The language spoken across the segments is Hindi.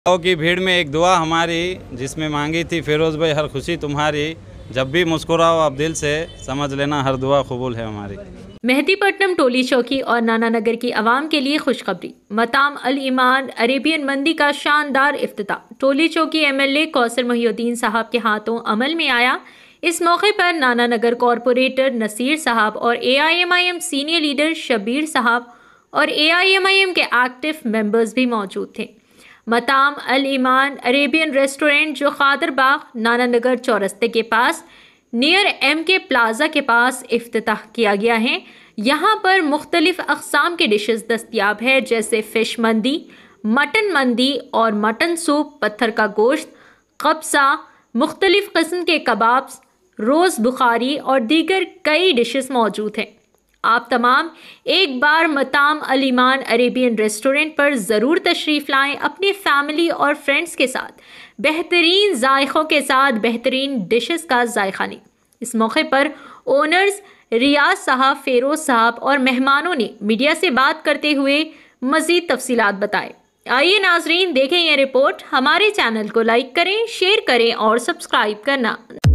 की भीड़ में एक दुआ हमारी जिसमें मांगी थी फिरोज़ भाई, हर खुशी तुम्हारी, जब भी मुस्कुराओ आप दिल से, समझ लेना हर दुआ कबूल है हमारी। मेहदीपट्टनम टोली चौकी और नानानगर की आवाम के लिए खुशखबरी। मताम अल ईमान अरेबियन मंदी का शानदार इफ्तिताह टोली चौकी एमएलए कौसर मोहिउद्दीन साहब के हाथों अमल में आया। इस मौके पर नानानगर कॉरपोरेटर नसीर साहब और AIMIM सीनियर लीडर शबीर साहब और AIMIM के एक्टिव मेंबर्स भी मौजूद थे। मताम अल ईमान अरेबियन रेस्टोरेंट जो खादरबाग नानानगर चौरस्ते के पास नियर MK प्लाजा के पास इफ्तिताह किया गया है। यहाँ पर मुख्तलिफ अक़साम के डिशेस दस्तियाब है, जैसे फ़िश मंदी, मटन मंदी और मटन सूप, पत्थर का गोश्त, कब्सा, मुख्तलिफ किस्म के कबाब्स, रोज़ बुखारी और दीगर कई डिशेस मौजूद हैं। आप तमाम एक बार मताम अल ईमान अरेबियन रेस्टोरेंट पर ज़रूर तशरीफ़ लाएं, अपनी फैमिली और फ्रेंड्स के साथ बेहतरीन जायक़ों के साथ बेहतरीन डिशेस का जायका लें। इस मौके पर ओनर्स रियाज साहब, फेरोज साहब और मेहमानों ने मीडिया से बात करते हुए मज़ीद तफसीलात बताए। आइए नाजरीन देखें यह रिपोर्ट। हमारे चैनल को लाइक करें, शेयर करें और सब्सक्राइब करना।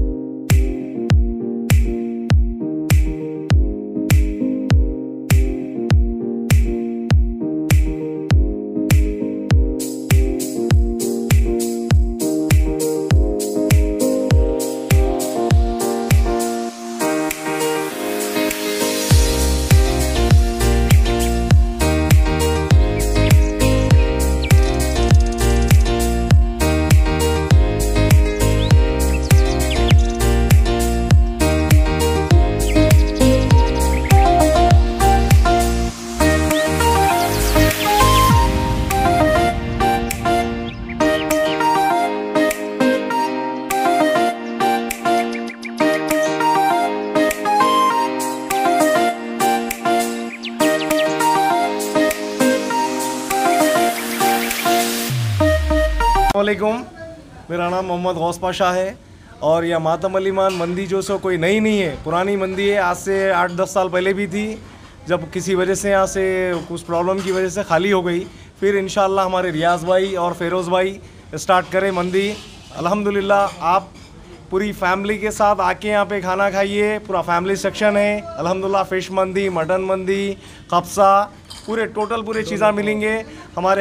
वालेकुम, मेरा नाम मोहम्मद गौस पाशा है और यह मातम अल ईमान मंदी जो सो कोई नई नहीं है, पुरानी मंदी है। आज से 8-10 साल पहले भी थी, जब किसी वजह से यहाँ से कुछ प्रॉब्लम की वजह से खाली हो गई। फिर इंशाल्लाह हमारे रियाज भाई और फेरोज़ भाई स्टार्ट करें मंदी। अल्हम्दुलिल्लाह आप पूरी फैमिली के साथ आके यहाँ पे खाना खाइए। पूरा फैमिली सेक्शन है अल्हम्दुलिल्लाह। फ़िश मंदी, मटन मंदी, कब्सा, पूरे टोटल पूरे चीज़ें मिलेंगे। हमारे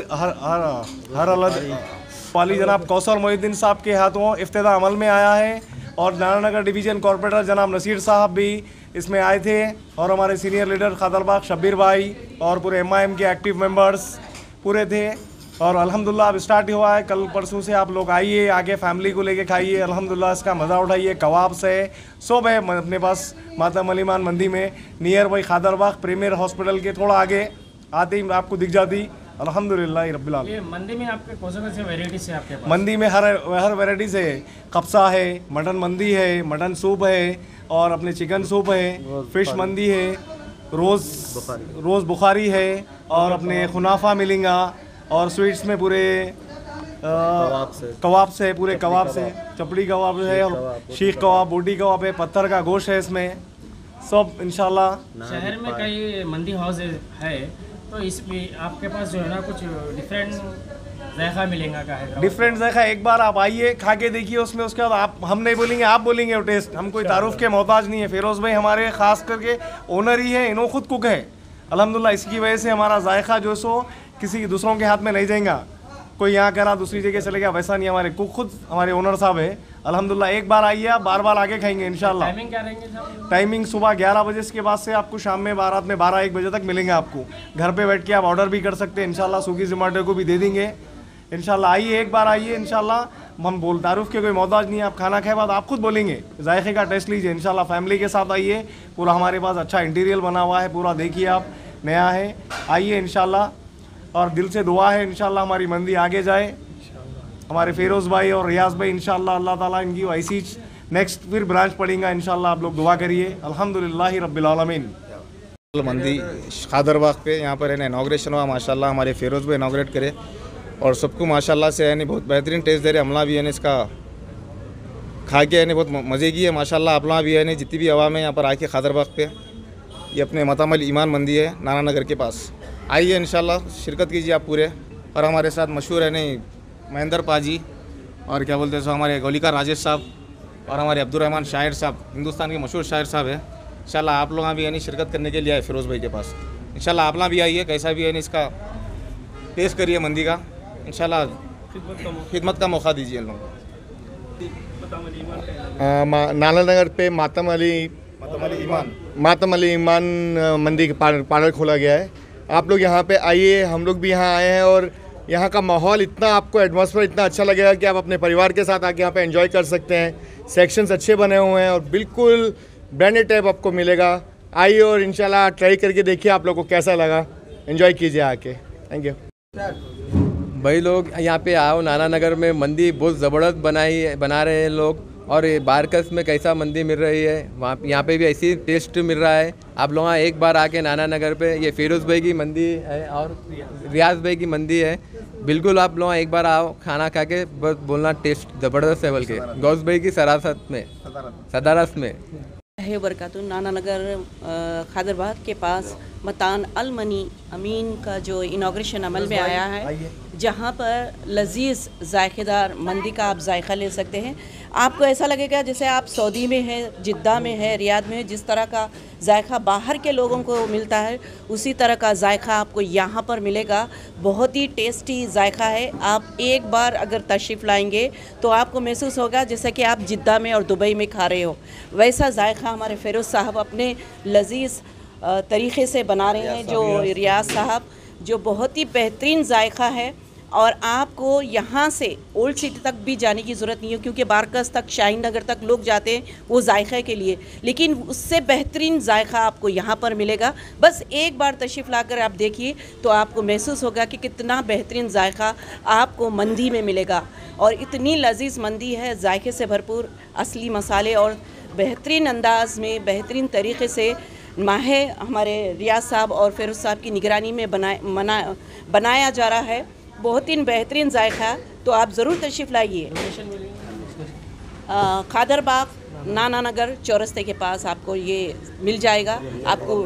हर अलग वाली जनाब कौसर मोहिउद्दीन साहब के हाथों इफ्तिताह अमल में आया है और नानानगर डिवीज़न कॉरपोरेटर जनाब नसीर साहब भी इसमें आए थे और हमारे सीनियर लीडर खादरबाग शबीर भाई और पूरे MIM के एक्टिव मेंबर्स पूरे थे। और अल्हम्दुलिल्लाह अब स्टार्ट हुआ है, कल परसों से आप लोग आइए, आगे फैमिली को लेके खाइए, अल्हम्दुलिल्लाह इसका मज़ा उठाइए। कबाब्स है, सब है अपने पास मातम अल ईमान मंदी में, near by Khadarbagh premier hospital के थोड़ा आगे आते ही आपको दिख जाती। अल्हम्दुलिल्लाह रब्बिल आलमीन। ये मंदी में आपके कौन से वैरायटीज़ है आपके पास? मंदी में हर वैरायटीज़ है। कब्सा है, मटन मंदी है, मटन सूप है और अपने चिकन सूप है, फ़िश मंदी है, रोज़ बुखारी है और अपने खुनाफा मिलेगा। और स्वीट्स में पूरे कबाब से पूरे कबाब से चपड़ी कबाब है और शीख कबाब, बोटी कबाब है, पत्थर का गोश्त है इसमें सब इंशाल्लाह। शहर में कई मंदी हाउस है, तो इसमें आपके पास जो है ना कुछ डिफरेंट जायका मिलेगा का है? डिफरेंट जायका एक बार आप आइए, खा के देखिए उसमें, उसके बाद आप हम नहीं बोलेंगे, आप बोलेंगे वो टेस्ट। हम कोई तारुफ के मोहताज नहीं है। फेरोज़ भाई हमारे ख़ास करके ओनर ही है, इन्हों खुद कुक है अल्हम्दुलिल्लाह। इसकी वजह से हमारा जायका जो सो किसी दूसरों के हाथ में नहीं जाएगा। कोई यहाँ कह रहा दूसरी जगह चले गया, वैसा नहीं। हमारे कुक खुद हमारे ओनर साहब है अल्हम्दुलिल्लाह। एक बार आइए, आप बार बार आके खाएंगे इंशाल्लाह। टाइमिंग क्या रहेंगे साहब? टाइमिंग सुबह 11 बजे के बाद से आपको शाम में रात में 12-1 बजे तक मिलेंगे आपको। घर पे बैठ के आप ऑर्डर भी कर सकते हैं इंशाल्लाह, स्विगी जोमेटो को भी दे देंगे इंशाल्लाह। आइए, एक बार आइए इंशाल्लाह। हम बोल तारुफ के कोई मोहताज नहीं है। आप खाना खाए बाद आप खुद बोलेंगे, जायके का टेस्ट लीजिए इंशाल्लाह। फैमिली के साथ आइए, पूरा हमारे पास अच्छा इंटीरियर बना हुआ है, पूरा देखिए आप, नया है। आइए इंशाल्लाह और दिल से दुआ है इंशाल्लाह हमारी मंदी आगे जाए। हमारे फेरोज़ भाई और रियाज भाई इंशाल्लाह अल्लाह ताला इनकी ऐसी नेक्स्ट फिर ब्रांच पड़ेगा इंशाल्लाह। आप लोग दुआ करिए। अल्हम्दुलिल्लाह रब्बिल आलमीन। मंदी खादरबाग पे यहाँ पर है ना इनाग्रेशन हुआ माशाल्लाह। हमारे फेरोज़ भाई इनाग्रेट करे और सबको माशाल्लाह से यानी बहुत बेहतरीन टेस्ट दे रहे। हमला भी यानी इसका खा के यानी बहुत मज़े की है माशाल्लाह। अपना भी यानी जितनी भी आवाम है यहाँ पर आके खादरबाग पे, ये अपने मताम अल ईमान मंदी है नानानगर के पास। आइए इंशाल्लाह शिरकत कीजिए आप पूरे। और हमारे साथ मशहूर है नहीं महेंद्र पाजी और क्या बोलते हैं सो हमारे गोलिका राजेश साहब और हमारे अब्दुलरहमान शायर साहब, हिंदुस्तान के मशहूर शायर साहब है। इंशाल्लाह आप लोग भी यानी शिरकत करने के लिए आए फिरोज़ भाई के पास। इंशाल्लाह आप लोग भी आइए, कैसा भी यानी इसका टेस्ट करिए मंदी का। इंशाल्लाह खिदमत का मौका दीजिए लोग। नाना नगर पे मातम अली ईमान मंदी पार्लर खोला गया है। आप लोग यहाँ पे आइए, हम लोग भी यहाँ आए हैं और यहाँ का माहौल इतना, आपको एटमॉस्फेयर इतना अच्छा लगेगा कि आप अपने परिवार के साथ आके यहाँ पे एंजॉय कर सकते हैं। सेक्शंस अच्छे बने हुए हैं और बिल्कुल ब्रांडेड टाइप आपको मिलेगा। आइए और इंशाल्लाह ट्राई करके देखिए आप लोग को कैसा लगा, एंजॉय कीजिए आके। थैंक यू भाई। लोग यहाँ पे आओ, नाना नगर में मंदी बहुत ज़बरदस्त बना रहे हैं लोग। और ये बारकस में कैसा मंदी मिल रही है, वहाँ यहाँ पे भी ऐसी टेस्ट मिल रहा है। आप लोग एक बार आके नाना नगर पे, ये फिरोज़ भाई की मंदी है और रियाज भाई की मंदी है। बिल्कुल आप लोग एक बार आओ, खाना खा के बस बोलना टेस्ट ज़बरदस्त है। बल्कि गौस भाई की सदारत में है बरकातुन। नाना नगर खादरबाग के पास मतान अल मनी अमीन का जो इनाग्रेशन अमल में आया है, जहाँ पर लजीज जायकेदार मंदी का आप जायका ले सकते हैं। आपको ऐसा लगेगा जैसे आप सऊदी में हैं, जिद्दा में है, रियाद में है। जिस तरह का जायका बाहर के लोगों को मिलता है, उसी तरह का जायका आपको यहाँ पर मिलेगा। बहुत ही टेस्टी जायका है। आप एक बार अगर तशरीफ़ लाएंगे तो आपको महसूस होगा जैसे कि आप जिद्दा में और दुबई में खा रहे हो। वैसा जायका हमारे फिरोज़ साहब अपने लजीज तरीक़े से बना रहे हैं, जो रियाज साहब, जो बहुत ही बेहतरीन जायका है। और आपको यहाँ से ओल्ड सिटी तक भी जाने की ज़रूरत नहीं है, क्योंकि बारकस तक, शाहीन नगर तक लोग जाते हैं वो जायक़े के लिए, लेकिन उससे बेहतरीन जायका आपको यहाँ पर मिलेगा। बस एक बार तशरीफ़ लाकर आप देखिए तो आपको महसूस होगा कि कितना बेहतरीन जायका आपको मंदी में मिलेगा। और इतनी लजीज मंदी है, जायके से भरपूर, असली मसाले और बेहतरीन अंदाज में, बेहतरीन तरीक़े से माहे हमारे रियाज साहब और फिरोज़ साहब की निगरानी में बनाया जा रहा है। बहुत ही बेहतरीन जायका, तो आप ज़रूर तशरीफ़ लाइए। खादरबाग नाना नगर चौरस्ते के पास आपको ये मिल जाएगा। आपको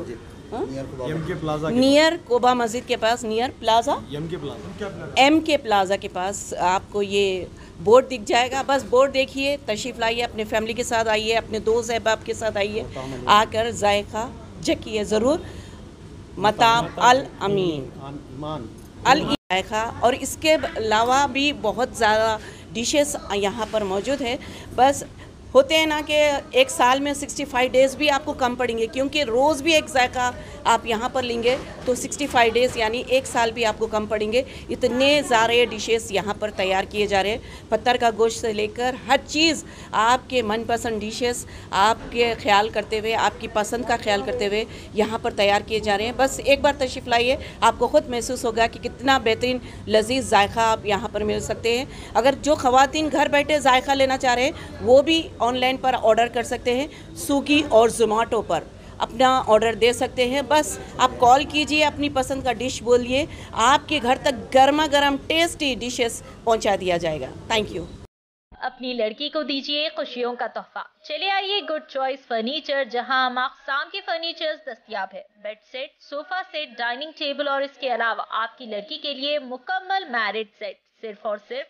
नियर कोबा मस्जिद के पास, near plaza M K plaza के पास आपको ये बोर्ड दिख जाएगा। बस बोर्ड देखिए, तशरीफ़ लाइए, अपने फैमिली के साथ आइए, अपने दोस्त अहबाब के साथ आइए, आकर जायका चखिए ज़रूर। मताम अल अमीन अल जायका। और इसके अलावा भी बहुत ज़्यादा डिशेस यहाँ पर मौजूद है। बस होते हैं ना कि एक साल में 65 डेज़ भी आपको कम पड़ेंगे, क्योंकि रोज़ भी एक जायका आप यहाँ पर लेंगे तो 65 डेज़ यानी एक साल भी आपको कम पड़ेंगे। इतने सारे डिशेस यहाँ पर तैयार किए जा रहे हैं। पत्थर का गोश्त से लेकर हर चीज़, आपके मनपसंद डिशेस आपके ख्याल करते हुए, आपकी पसंद का ख्याल करते हुए यहाँ पर तैयार किए जा रहे हैं। बस एक बार तशरीफ़ लाइए, आपको ख़ुद महसूस होगा कि कितना बेहतरीन लजीज जायका आप यहाँ पर मिल सकते हैं। अगर जो ख़वातीन घर बैठे जायका लेना चाह रहे हैं वो भी ऑनलाइन पर ऑर्डर कर सकते हैं। स्विगी और जोमेटो पर अपना ऑर्डर दे सकते हैं। बस आप कॉल कीजिए, अपनी पसंद का डिश बोलिए, आपके घर तक गर्मा गर्म टेस्टी डिशेस पहुंचा दिया जाएगा। Thank you. अपनी लड़की को दीजिए खुशियों का तोहफा। चले आइए गुड चॉइस फर्नीचर, जहां माक़साम के फर्नीचर्स दस्तयाब है। Bed set, sofa set, dining table और इसके अलावा आपकी लड़की के लिए मुकम्मल मैरिज सेट सिर्फ और सिर्फ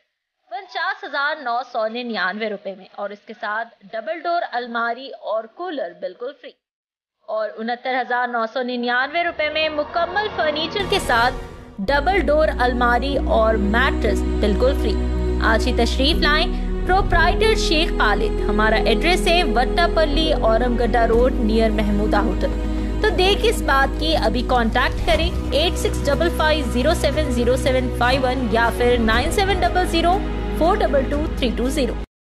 49,999 रुपए में, और इसके साथ डबल डोर अलमारी और कूलर बिल्कुल फ्री। और 69,999 रुपए में मुकम्मल फर्नीचर के साथ डबल डोर अलमारी और मैट्रेस बिल्कुल फ्री। आज ही तशरीफ लाएं। प्रोप्राइटर शेख खालिद, हमारा एड्रेस है वट्टापल्ली, औरमगड्डा रोड, नियर महमूदा होटल। तो देर किस बात की, अभी कांटेक्ट करें 8655070751 या फिर 9700 422 320।